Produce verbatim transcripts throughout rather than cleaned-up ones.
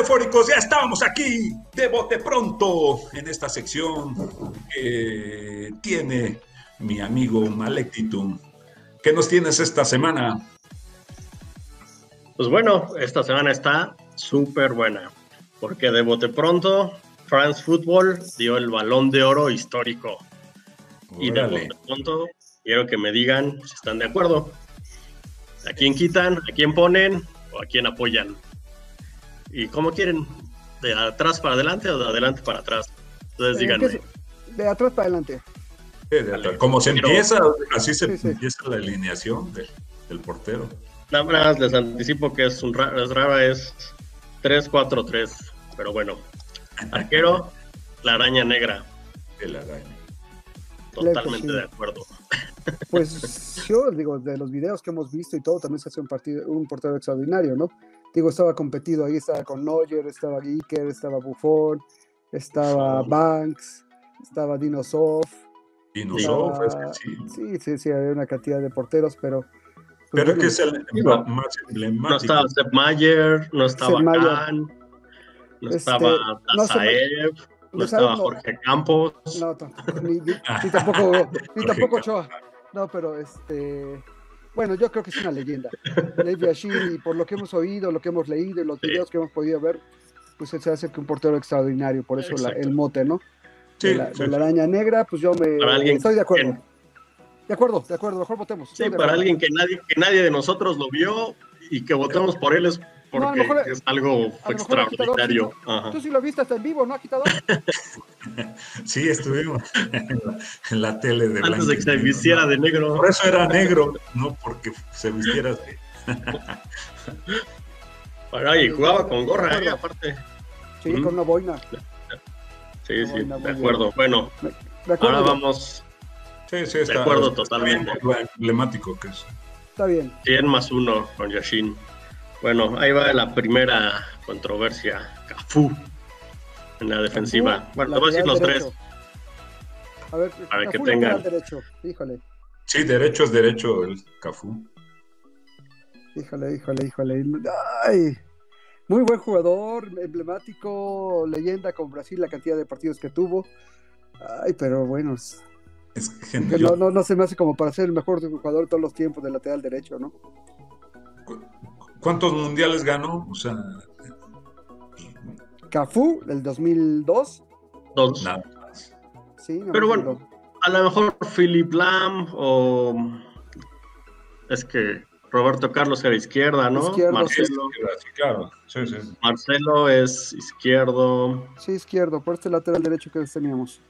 eufóricos, ya estábamos aquí de bote pronto en esta sección que tiene mi amigo Malectitum. ¿Qué nos tienes esta semana? Pues bueno, esta semana está súper buena, porque de bote pronto France Football dio el Balón de Oro histórico. Órale. Y de bote pronto quiero que me digan si están de acuerdo. ¿A quién quitan? ¿A quién ponen? ¿O a quién apoyan? ¿Y cómo quieren? ¿De atrás para adelante o de adelante para atrás? Entonces díganme. De atrás para adelante. Sí, de atrás. Como se empieza, así se sí, sí. empieza la alineación de, del portero. Nada más les anticipo que es un es rara, es tres cuatro tres. Pero bueno. Arquero, la araña negra. El araña. Totalmente sí. De acuerdo. Pues yo digo, de los videos que hemos visto y todo, también se hace un partido, un portero extraordinario, ¿no? Digo, estaba competido ahí, estaba con Neuer, estaba Iker, estaba Buffon, estaba Banks, estaba Dinosov. Dinosov, estaba... es que sí. Sí, sí, sí, había una cantidad de porteros, pero... Pues, pero bueno, es que es el no, más emblemático. No estaba Sepp Maier, no estaba Kahn, no este, estaba Tazaev, no, no estaba no, Jorge Campos. No, tampoco, ni, ni, ni tampoco, ni tampoco Ochoa. No, pero este... Bueno, yo creo que es una leyenda. Lev Yashin, y por lo que hemos oído, lo que hemos leído y los videos sí. que hemos podido ver, pues se hace que un portero extraordinario, por eso la, el mote, ¿no? Sí, de, la, sí, de la araña negra, pues yo me alguien, estoy de acuerdo. Que, de acuerdo, de acuerdo, mejor votemos. Sí, para alguien que nadie, que nadie de nosotros lo vio y que votemos por él es porque no, mejor, es algo extraordinario. Ajá. Tú sí lo viste hasta en vivo, ¿no, agitador? Sí, estuvimos en la, en la tele de antes de que se vistiera de negro. Por eso era negro, no porque se vistiera de... Bueno, y jugaba con gorra, ¿eh? Aparte. Sí, ¿Mm? Con una boina. Sí, una sí, boina, de acuerdo. Bueno, de acuerdo. Ahora vamos... Sí, sí, está, de acuerdo está totalmente. Lo emblemático que es. Está bien. cien más uno con Yashin. Bueno, ahí va la primera controversia. Cafú en la defensiva. Cafú, bueno, te voy a decir los derecho. tres. A ver, para Cafú que tengan. Derecho. Híjole. Sí, derecho es derecho el Cafú. Híjole, híjole, híjole. Ay, muy buen jugador, emblemático, leyenda con Brasil, la cantidad de partidos que tuvo. Ay, pero bueno. Es que no, no, no se me hace como para ser el mejor jugador de todos los tiempos del lateral derecho, ¿no? ¿Cuántos mundiales ganó? O sea, Cafú, del dos mil dos. Dos. Nada. Sí, no, pero bueno, no. A lo mejor Philip Lahm o es que Roberto Carlos era izquierda, ¿no? Izquierdo, Marcelo, sí, sí, claro. Sí, sí. Marcelo es izquierdo. Sí, izquierdo, por este lateral derecho que teníamos.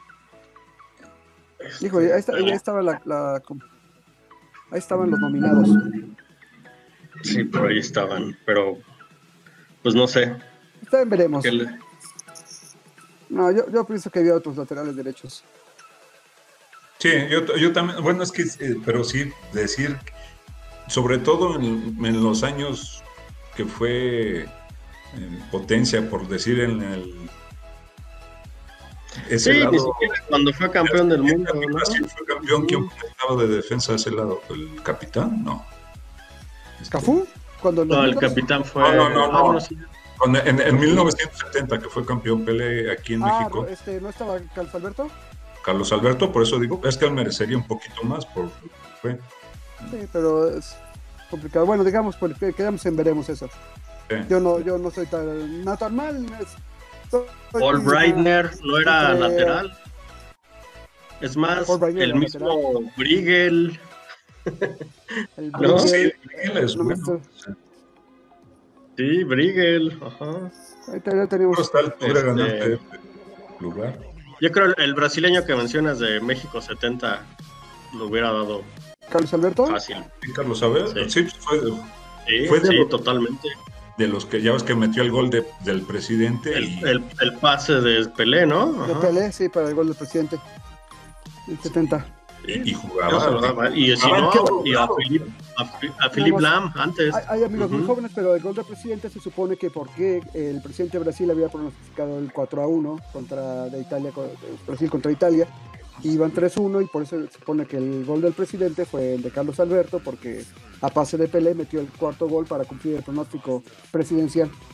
Este, Hijo, ahí, está, ahí estaba la, la, ahí estaban los nominados. Sí, por ahí estaban, pero pues no sé. Está bien, veremos. Le... No, yo, yo pienso que había otros laterales derechos. Sí, yo, yo también, bueno, es que, eh, pero sí, decir, sobre todo en, en los años que fue en potencia, por decir, en el... Ese sí, lado, ni siquiera cuando fue campeón del mundo, ¿no? Brasil fue campeón, ¿quién estaba de defensa de ese lado? ¿El capitán? No. ¿Cafú? Cuando no, el capitán fue... No, no, no, no. Cuando, en, en mil novecientos setenta, que fue campeón Pelé aquí en ah, México. Este, ¿no estaba Carlos Alberto? Carlos Alberto, por eso digo, es que él merecería un poquito más por fue. Sí, pero es complicado. Bueno, digamos, pues, quedamos en veremos eso. Sí. Yo no, yo no soy tan, no tan mal. Es, Paul Breitner no era entre... lateral. Es más, el mismo lateral. Briegel. El ¿No? Sí, Briegel es no bueno. Sí, Briegel. Ajá. Ahí ya tenemos. Está el este... ganante lugar. Yo creo el brasileño que mencionas de México setenta lo hubiera dado. ¿Carlos Alberto? Fácil. ¿Sí, Carlos Alberto? Sí, sí, fue, sí, fue de sí los, totalmente. De los que ya ves que metió el gol de, del presidente. El, y... el, el pase de Pelé, ¿no? Ajá. De Pelé, sí, para el gol del presidente. El setenta. Y, y jugaba. Y, y si no, y a Philip, a, a Philip Lahm antes. Hay, hay amigos uh-huh. muy jóvenes, pero el gol del presidente se supone que porque el presidente de Brasil había pronosticado el cuatro a uno contra de Italia, Brasil contra Italia, y iban tres uno, y por eso se supone que el gol del presidente fue el de Carlos Alberto, porque a pase de Pelé metió el cuarto gol para cumplir el pronóstico presidencial.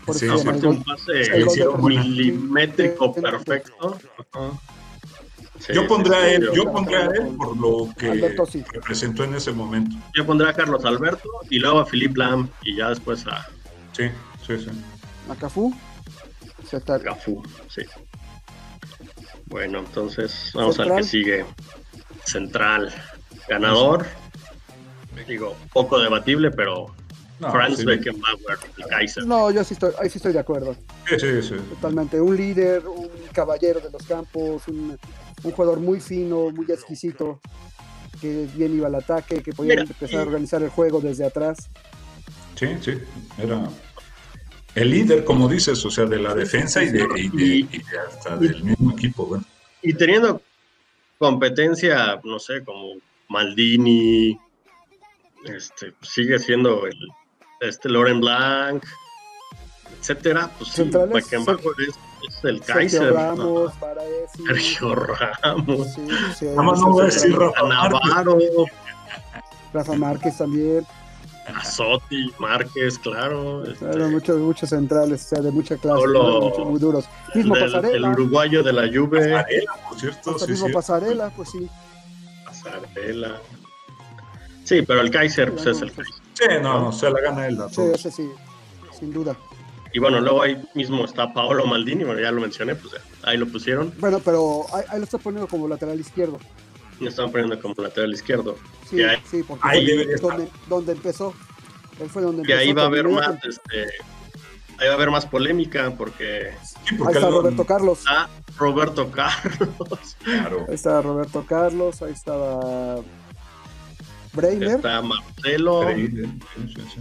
Por Sí, eso sí, se llama Aparte el un gol- pase el gol de Fernández. milimétrico perfecto. Ajá. Sí, Yo sí, pondré a sí, él, yo, yo pondré a él Con por lo que Alberto sí. representó en ese momento. yo pondré a Carlos Alberto y luego a Philippe Lam y ya después a Sí, sí, sí. A Cafú. Se está Cafú. Sí. Bueno, entonces vamos Central. al que sigue. Central. Ganador. Digo, poco debatible, pero No, Franz sí. Beckenbauer, el Kaiser. No, yo sí estoy, ahí sí estoy de acuerdo. Sí, sí, sí. Totalmente. Un líder, un caballero de los campos, un, un jugador muy fino, muy exquisito, que bien iba al ataque, que podía Mira, empezar a y- organizar el juego desde atrás. Sí, sí. Era el líder, como dices, o sea, de la Sí, defensa sí, y sí. de, y de, y de hasta Y- del mismo equipo. Bueno. Y teniendo competencia, no sé, como Maldini, este, sigue siendo el este Laurent Blanc, etcétera, pues sí, Centrales, Beckenbauer es, es el Sergio Kaiser. Ramos, Ajá. Paredes. Sergio Ramos, Sí, sí, Nada más sí, no voy a sí, decir sí. Rafa Márquez. Navarro, Rafa Márquez también. Azotti, Márquez, claro. Este, Claro, muchos, muchos centrales, o sea, de mucha clase, Solo- ¿no? Mucho- muy duros. Mismo del- el Pasarela, uruguayo de la Juve, Pasarela, por cierto, hasta sí, mismo sí. Pasarela, pues sí. Pasarela. Sí, pero el Kaiser pues, es el Kaiser. Sí, no, no, se la gana él a Sí, todos. ese sí, sin duda. Y bueno, luego ahí mismo está Paolo Maldini, bueno, ya lo mencioné, pues ahí lo pusieron. Bueno, pero ahí, ahí lo está poniendo como lateral izquierdo. Lo están poniendo como lateral izquierdo. Sí, Y ahí, sí, porque ahí fue debería donde, donde empezó. Él fue donde y ahí empezó. va a haber terminó, más, este, ahí va a haber más polémica porque Sí, Ahí porque está él- Roberto Carlos. está Roberto Carlos, Claro. Ahí estaba Roberto Carlos, ahí estaba Breiner. está Marcelo, Sí, sí, sí, sí.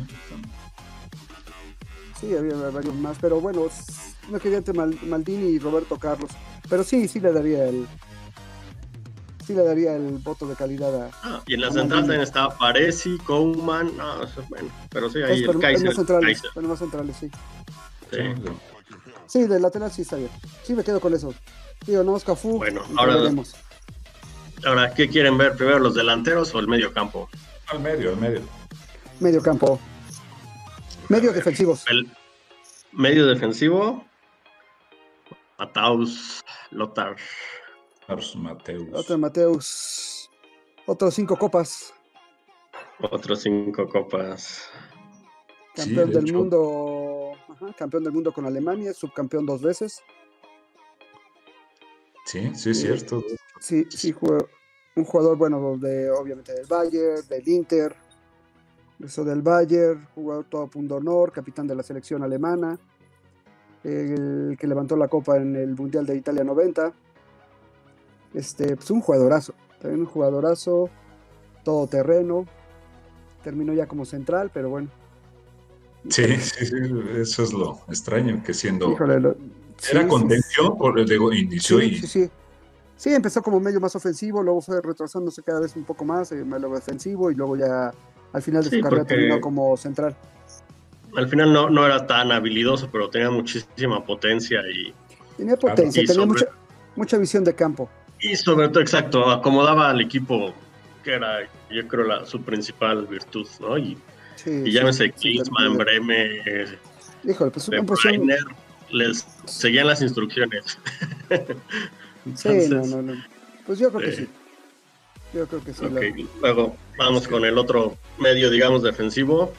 Sí, había varios más, pero bueno, s- no quería entre Mal- Maldini y Roberto Carlos. Pero sí, sí le daría el sí le daría el voto de calidad a ah, y en la a central Maldini. también estaba Paresi, Koeman, no, eso es bueno, pero sí, ahí Es, el pero, en Kaiser, más centrales, Kaiser, pero en más centrales, sí. sí. Sí, Sí, de lateral sí está bien. Sí, me quedo con eso. Digo, no es Cafú. Bueno, y ahora- veremos. Ahora, ¿qué quieren ver primero, los delanteros o el medio campo? al medio, al medio. Medio campo. Medio defensivos. El medio defensivo, Mataus, Lothar, Carlos Mateus. Otro Mateus. Otros cinco copas. otros cinco copas. Sí, Campeón de del hecho. mundo. Ajá, campeón del mundo con Alemania, subcampeón dos veces. Sí, sí, es cierto. Sí, sí, jugó- un jugador, bueno, de, obviamente del Bayern, del Inter, eso del Bayern, jugador todo punto honor, capitán de la selección alemana, el que levantó la copa en el Mundial de Italia noventa. Este, pues un jugadorazo, también un jugadorazo, todo terreno, terminó ya como central, pero bueno. Sí, sí, sí, eso es lo extraño, que siendo... Híjole, lo- Era sí, contención, por luego inició sí, y... sí, sí. Sí, empezó como medio más ofensivo, luego fue retrasándose cada vez un poco más, eh, medio defensivo, y luego ya al final de Sí, su carrera porque- terminó como central. Al final no, no era tan habilidoso, pero tenía muchísima potencia y, Tenía potencia, Y tenía sobre- mucha, mucha visión de campo. y sobre todo, exacto, acomodaba al equipo, que era, yo creo, la, su principal virtud, ¿no? Y, Sí, y sí, llámese sí, Klinsmann, líder. Bremer, Híjole, pues De una posición. Bruyne, les seguían las instrucciones. Sí, Entonces, no, no, no. Pues yo creo que eh, sí. Yo creo que sí. ok, la- luego vamos con el otro medio, digamos, defensivo,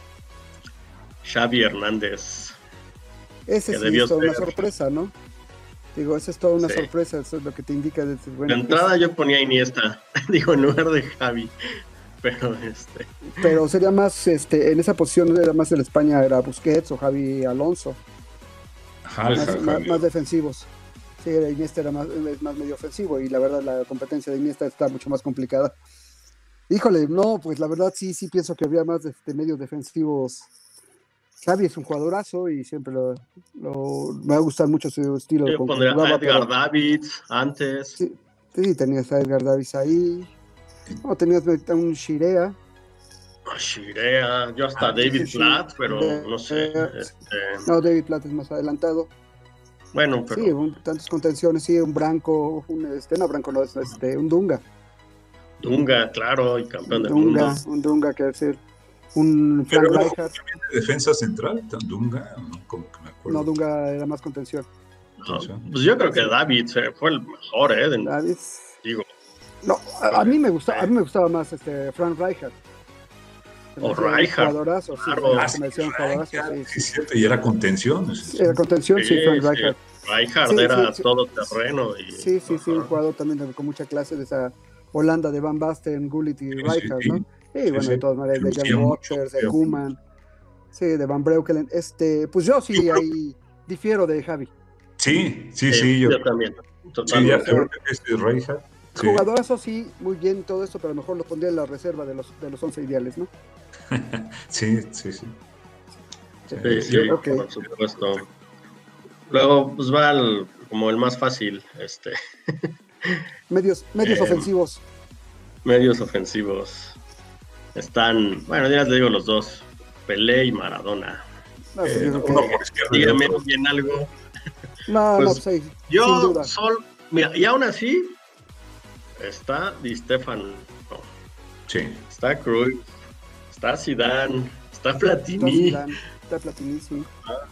Xavi Hernández. Ese que sí debió es toda una ser. sorpresa, ¿no? Digo, esa es toda una Sí. sorpresa, eso es lo que te indica. De, bueno, de entrada pues, yo ponía Iniesta, digo, en lugar de Javi, pero este, pero sería más, este, en esa posición era más en España, era Busquets o Javi Alonso, Ajá, más, ajá, más- ajá. más defensivos. Sí, era Iniesta era más, es más medio ofensivo y la verdad la competencia de Iniesta está mucho más complicada. Híjole, no, pues la verdad sí, sí pienso que había más de, de medios defensivos. Xavi es un jugadorazo y siempre lo, lo- me va a gustar mucho su estilo yo con que pondría a jugaba, Edgar pero Davids antes, sí, sí, tenías a Edgar Davis ahí, no, tenías a un Shirea, a Shirea, yo hasta Ah, David sí, sí. Platt, pero De- no sé, este, no, David Platt es más adelantado. bueno, pero Sí, un- tantas contenciones, sí, un Branco, un este, no, Branco no es este, un Dunga. Dunga, claro, y campeón del Dunga, mundo. un Dunga, que decir. un Frank Pero Rijkaard. de defensa central, Dunga, no, como que me acuerdo. No, Dunga era más contención. No, pues yo creo que David fue el mejor, ¿eh? De, David. Digo. No, a, a mí me gustaba, a mí me gustaba más este Frank Rijkaard. O Rijkaard. Jugadorazo, sí, Claro. ah, me decían jugadorazo, sí, Sí, cierto, y era contención. sí. Era contención, sí, Sí, Frank sí. Rijkaard. Rijkaard Sí, era sí, sí. todo terreno. Y, Sí, sí, sí, un ajá. jugador también de- con mucha clase de esa Holanda de Van Basten, Gullit y Sí, Rijkaard, sí, ¿no? sí. Y Sí, bueno, sí. de todas maneras, de Lucía Jan mucho, Waters, de lucía Koeman, sí, de Van Breukelen. Este, pues yo sí Yo creo- ahí difiero de Javi. Sí, sí, Sí, sí, yo, yo también. sí, ya Totalmente. creo que es Rijkaard. Sí. Jugadorazo sí, muy bien todo esto, pero a lo mejor lo pondría en la reserva de los, de los once ideales, ¿no? Sí, sí, sí. Sí, Eh, sí, yo- por supuesto. Luego, pues va el- como el más fácil, este, Medios, medios Eh, ofensivos. medios ofensivos. Están, bueno, ya les digo los dos, Pelé y Maradona. No, pues eh, yo creo uno que- por izquierda y Dígame otro. bien algo. no, pues, no, pues ahí, sin Yo duda. sol, mira, y aún así está Di Stefano, Sí. está Cruyff, está Zidane, está Está Platini, Zidane, está Platini, sí.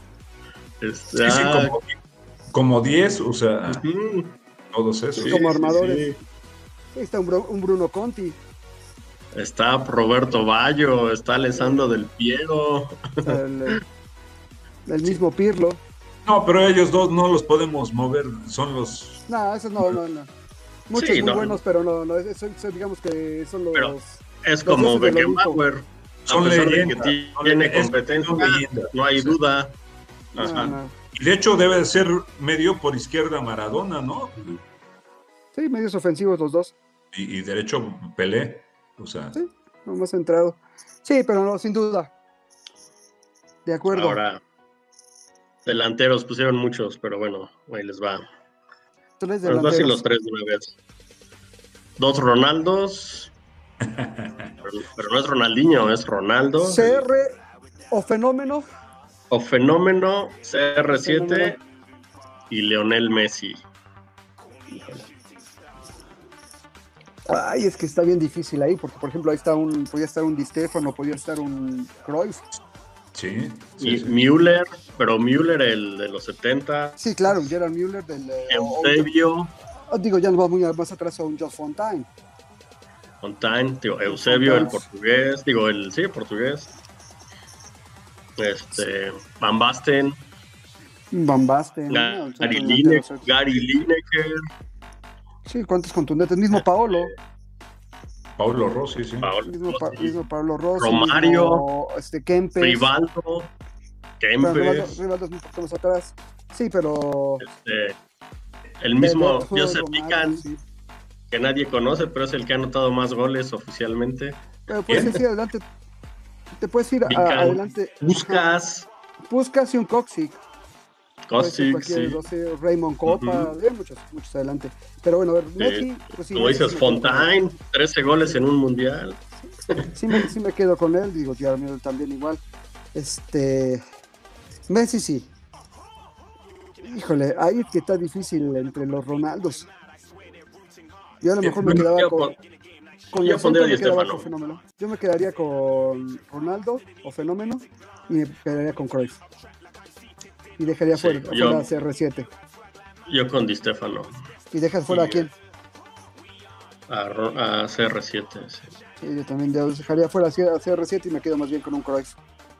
está, Sí, sí, como, como diez, o sea, Ujú, todos esos. Sí, como sí, armadores. sí. Ahí está un, Bru- un Bruno Conti, Está Roberto Baggio, está Alessandro Del Piero. o sea, el, el mismo Pirlo. No, pero ellos dos no los podemos mover, son los... No, esos no, no, no. Muchos Sí, muy no. buenos, pero no, no, eso, eso digamos que son los... Pero Es Los como dioses del Beckenbauer. A Son pesar de que leyendas, son tiene leyendas, competencia, son leyendas. no hay Sí. duda. no, Ajá. no. Y de hecho debe de ser medio por izquierda Maradona, ¿no? Sí, medios ofensivos los dos. Y, y derecho Pelé, o sea... Sí, no más centrado. Sí, pero no, sin duda. De acuerdo. Ahora, delanteros pusieron muchos, pero bueno, ahí les va. Tres Bueno, les voy a decir delanteros. los tres de una vez. Dos Ronaldos, pero, pero no es Ronaldinho, es Ronaldo. C R o Fenómeno. O Fenómeno, C R siete Fenómeno. y Lionel Messi. Ay, es que está bien difícil ahí, porque por ejemplo ahí está un, podía estar un Di Stefano, podía estar un Cruyff. Sí, sí, Y sí. Müller, pero Müller el de los setenta. Sí, claro, Gerard Müller del... eh, o- Eusebio, o- digo, ya nos vamos muy a- más atrás a un Joe Fontaine. Fontaine, digo, Eusebio el Fontaine. portugués, digo, el sí, portugués. Este, Van Basten, Van Basten. ¿no? Gary, O sea, Lineker, delanteros. Gary Lineker, Sí, cuántos contundentes. Mismo Paolo. Paulo Rossi, sí. Paolo Mismo, Pa- Rossi, mismo Pablo Rossi. Romario, mismo, este, Kempes. Rivaldo, Pero Rivaldo, Kempes, Rivaldo es un poquito más atrás. Sí, pero... este, el mismo Romario, Joseph Romario, Pican, sí. que nadie conoce, pero es el que ha anotado más goles oficialmente. Pero puedes ¿Quién? ir adelante. Te puedes ir a- Pican, adelante. Puskas, Puskas y un Coxic. Puede ser Kostic, cualquiera de sí. los, sí, Raymond Copa, Ujú. hay muchos, muchos adelante. Pero bueno, a ver, Messi, pues sí. Como Messi dices, sí me quedo con él. Fontaine, trece goles en un mundial. Sí me, sí me quedo con él, digo, Gerard Müller también igual. Este. Messi sí. Híjole, ahí que está difícil entre los Ronaldos. Yo a lo mejor me Bueno, quedaba yo con. pon- Con yo el pondría centro me Di quedaba Stefano. con Fenómeno. Yo me quedaría con Ronaldo o Fenómeno y me quedaría con Cruyff. Y dejaría Sí, fuera, yo- fuera a C R siete. Yo con Di Stefano. ¿Y dejas fuera Sí. a quién? A, Ro- a C R siete, sí. Sí, yo también yo dejaría fuera a C R siete y me quedo más bien con un Cruyff.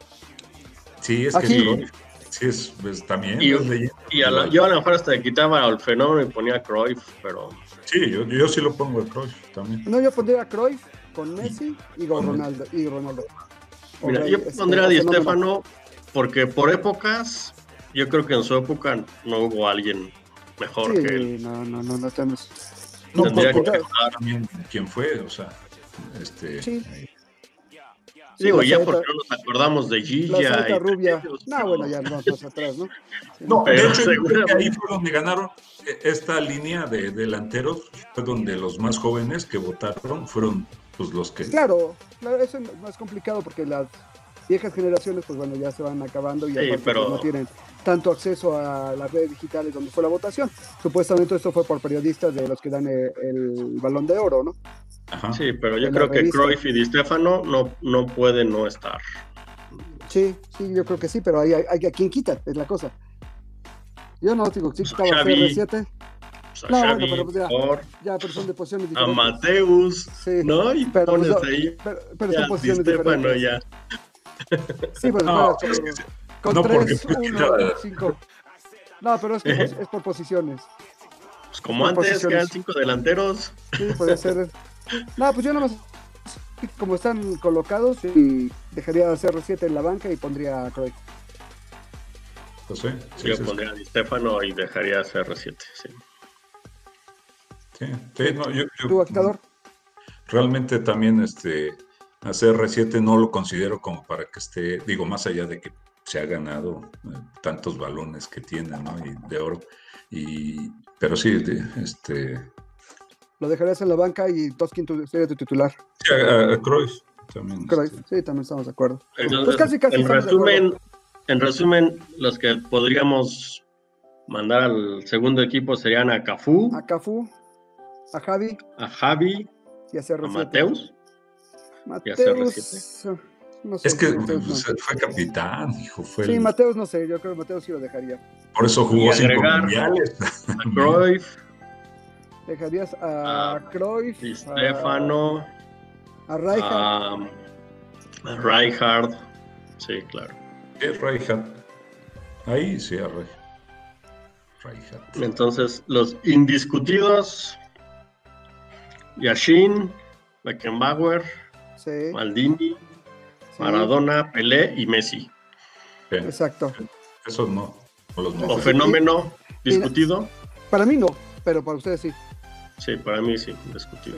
Sí, es Aquí- que Cruyff, sí, es, pues, también Y, es leyenda. y a la- yo a lo mejor hasta quitaba al Fenómeno y ponía a Cruyff, pero Sí, yo, yo sí lo pongo el Cruyff también. No, yo pondría a Cruyff con Messi y con Ronaldo. Y Ronaldo. mira, O, yo este, pondría a o Di Fenómeno. Stefano porque por épocas, yo creo que en su época no hubo alguien mejor que él. Sí, no, no, no, no estamos. No, Tendría por- que por- estar- también quién fue, o sea, este... Sí. Digo, la ya saeta- porque no nos acordamos de La Gilla saeta y rubia. Tremelios, No, pero- bueno, ya no, más atrás, ¿no? No, Pero de hecho, yo creo que seguramente- ahí fue donde ganaron eh, esta línea de delanteros, fue donde los más jóvenes que votaron fueron pues los que... Claro, claro, eso es más complicado porque las viejas generaciones, pues bueno, ya se van acabando y Sí, aparte, pero- pues, no tienen tanto acceso a las redes digitales donde fue la votación. Supuestamente esto fue por periodistas de los que dan el, el balón de oro, ¿no? Ajá. Sí, pero yo creo que Cruyff y Di Stéfano no, no pueden no estar. Sí, sí, yo creo que sí, pero hay, hay, hay a quien quita, es la cosa. Yo no digo que sí estaba C R siete. No, Xavi, bueno, pero pues ya, por, ya, pero son de posiciones diferentes. A Mateus, sí, ¿no? Y pero, pones pues, ahí. Pero, pero son posiciones Di Stéfano, diferentes. Ya. Sí, pero no, es es que, con no tres, porque uno, cinco. No, pero es que ¿Eh? es por posiciones. Pues como antes, posiciones. Quedan cinco delanteros. Sí, puede ser. No, pues yo nada más, como están colocados, y dejaría a C R siete en la banca y pondría a Cruyff. Pues sí, sí, yo sí, pondría sí. a Di Stéfano y dejaría a C R siete, sí. Sí, sí, no, yo, yo, ¿Tú, agitador? Realmente también este, a C R siete no lo considero como para que esté, digo, más allá de que se ha ganado eh, tantos balones que tiene, ¿no? Y de oro. Y, pero sí, de, este... Lo dejarías en la banca y Toskin sería tu titular. Sí, a, a Cruyff también. Cruyff, este... Sí, también estamos de acuerdo. Entonces, pues casi, casi en resumen, en resumen, los que podríamos mandar al segundo equipo serían a Cafú. A Cafú, a Javi. A Javi. Y a C R siete. A Mateus. Mateus. Y a C R siete. No sé, es que Mateus, pues, no. fue capitán, hijo. Fue sí, el... Mateus no sé, yo creo que Mateus sí lo dejaría. Por eso jugó cinco mundiales. A Cruyff. Dejarías a, a Cruyff. Di Stéfano. A, a Rijkaard. A, a Rijkaard. Sí, claro. Es Rijkaard. Ahí sí, a Rijkaard. Entonces, los indiscutidos: Yashin, Beckenbauer, sí. Maldini, sí. Maradona, Pelé y Messi. Bien. Exacto. Esos no. Los no. ¿O fenómeno sí. discutido? Para mí no, pero para ustedes sí. Sí, para mí sí, discutido.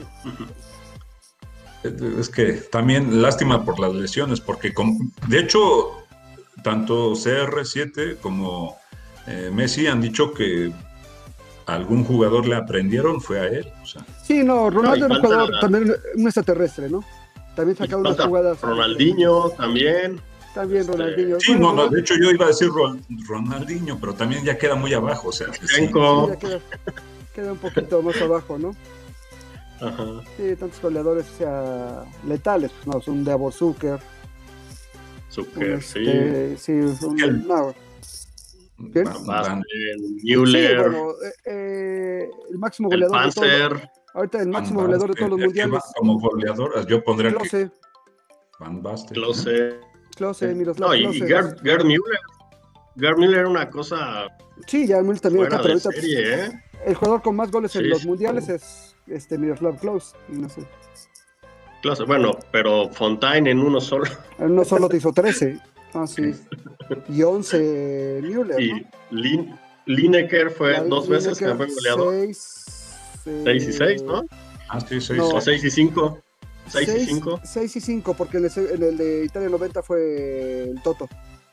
Es que también lástima por las lesiones, porque con, de hecho, tanto C R siete como eh, Messi han dicho que algún jugador le aprendieron, fue a él. O sea. Sí, no, Ronaldo era un jugador la... también un extraterrestre, ¿no? También sacaba unas jugadas. Ronaldinho también. También Ronaldinho. Sí, bueno, no, no, de hecho yo iba a decir Ronaldinho, pero también ya queda muy abajo. O sea, sí, sí, ya queda, queda un poquito más abajo, ¿no? Ajá. Sí, tantos goleadores, o sea, letales, pues no, son Davor Zucker. Zucker, este, sí. Sí, un, el, no. ¿Qué? Basten, Müller. Sí, bueno, eh, eh, el máximo goleador el Panzer, de todos. Ahorita el máximo Van goleador de Basten, todos los mundiales. Como goleador, yo pondría Klose. que Van Basten. Klose. Klose, Miroslav no, Klose. Y Gerd, Gerd Müller. Gerd Müller era una cosa. Sí, ya Müller también fuera acá, pero de ahorita serie, ¿eh? el jugador con más goles sí, en los sí. mundiales es este Miroslav Klose, no sé. Klose, bueno, pero Fontaine en uno solo. En uno solo te hizo trece. Ah, sí. Y once Müller, y ¿no? Lin, Lineker fue La, dos Lineker, veces campeón goleador. Seis, eh, seis y seis, ¿no? Ah, sí, seis. No. O seis y cinco. seis y cinco. seis y cinco, porque en el, en el de Italia noventa fue el Toto.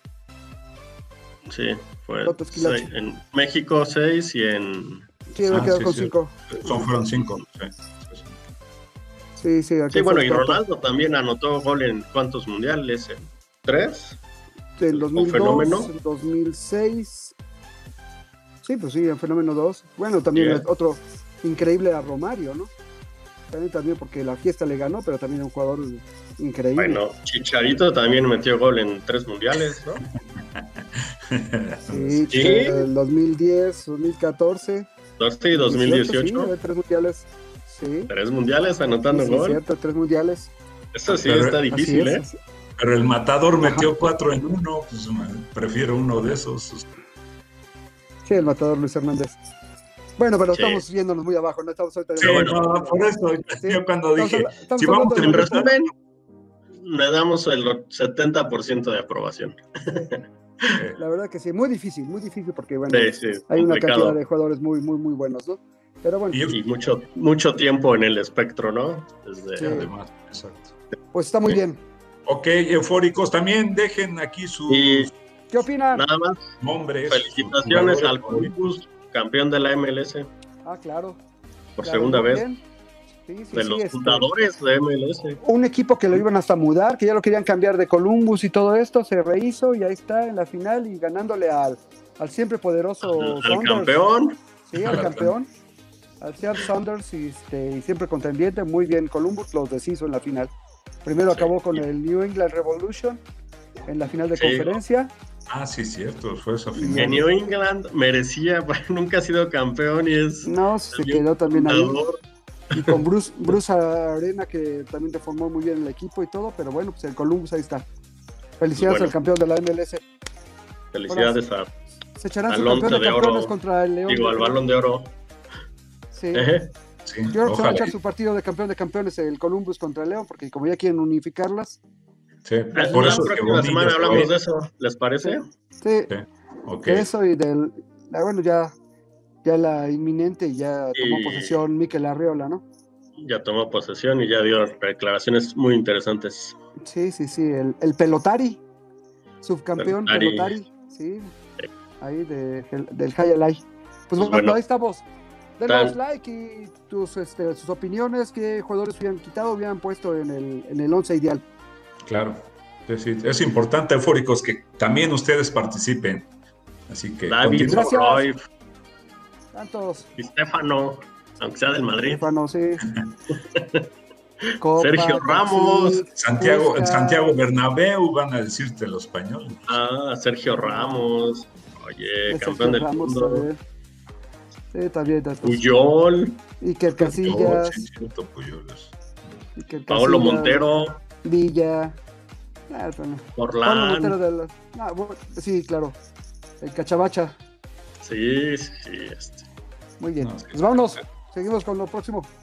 Sí, fue Toto seis, en México seis y en... Sí, me ah, quedado sí, con sí. cinco. Son, fueron cinco, sí. Sí, sí. Sí, bueno, y Ronaldo también anotó gol en ¿cuántos mundiales? ¿En tres? En dos mil dos, en dos mil seis. Sí, pues sí, en Fenómeno dos. Bueno, también yeah. otro increíble a Romario, ¿no? También, también porque la fiesta le ganó, pero también un jugador increíble. Bueno, Chicharito también metió gol en tres mundiales, ¿no? Sí, ¿Sí? El dos mil diez, dos mil catorce. Sí, dos mil dieciocho. Sí, tres mundiales. Sí. Tres mundiales anotando sí, sí, gol. Sí, cierto, tres mundiales. Eso sí pero, está difícil, ¿eh? Es. Pero el Matador metió Ajá. cuatro en uno, pues prefiero uno de esos. Sí, el Matador Luis Hernández. Bueno, pero sí. estamos yéndonos muy abajo, ¿no? Estamos ahorita... Sí, bueno, no, por eso, ¿sí? Yo cuando dije, estamos, estamos si vamos en resumen, le damos el setenta por ciento de aprobación. La verdad que sí, muy difícil, muy difícil porque, bueno, sí, sí, hay complicado. Una cantidad de jugadores muy, muy, muy buenos, ¿no? Pero bueno. Y, y mucho, mucho tiempo en el espectro, ¿no? Desde, sí. Además, exacto. Pues está muy sí. bien. Ok, eufóricos, también dejen aquí sus... Y ¿qué opinan? Nada más. Nombres. Felicitaciones al Columbus, campeón de la M L S. Ah, claro. Por claro, segunda vez. Sí, sí, de sí, los este, fundadores de M L S. Un equipo que lo iban hasta mudar, que ya lo querían cambiar de Columbus y todo esto, se rehizo y ahí está en la final y ganándole al, al siempre poderoso al, al campeón. Sí, al campeón. al Seattle Sounders y, este, y siempre contendiente, muy bien Columbus, los deshizo en la final. Primero sí. acabó con el New England Revolution en la final de sí. conferencia. Ah, sí, cierto, fue esa final. Que New England merecía, nunca ha sido campeón y es... No, se quedó también ahí. Y con Bruce, Bruce Arena, que también te formó muy bien el equipo y todo, pero bueno, pues el Columbus ahí está. Felicidades pues bueno. al campeón de la M L S. Felicidades Ahora, a... Se echarán su campeón de, de campeones oro. contra el León. Digo, al Balón de Oro. Sí. Eh, sí. Yo creo que se va a echar su partido de campeón de campeones el Columbus contra el León, porque como ya quieren unificarlas. Sí, por eso la próxima semana hablamos de eso, ¿les parece? Sí. sí. Okay. De eso y del... Bueno, ya... Ya la inminente, ya tomó y... posesión Mikel Arriola, ¿no? Ya tomó posesión y ya dio declaraciones muy interesantes. Sí, sí, sí, el, el pelotari, subcampeón pelotari, pelotari sí, sí, ahí de, el, del High Alay. Pues, pues bueno, bueno, ahí estamos. Denos like y tus, este, sus opiniones, qué jugadores hubieran quitado, hubieran puesto en el, en el once ideal. Claro, es, es importante, eufóricos, que también ustedes participen. Así que... David, gracias. Tantos. Y Stefano, aunque sea del Madrid. Stefano, sí. Copa, Sergio Ramos. Sí, Santiago, en Santiago Bernabéu van a decirte los españoles. Ah, Sergio Ramos. Oye, es campeón del Ramos, mundo. Sí, también. Puyol. Iker Casillas. Sí, cierto, Puyoles. Iker Paolo Casillas, Montero. Villa. Ah, bueno. Orlán. Montero de la... ah, bueno, sí, claro. El Cachabacha. Sí, sí, este. Muy bien. No, sí, pues vámonos. Seguimos con lo próximo.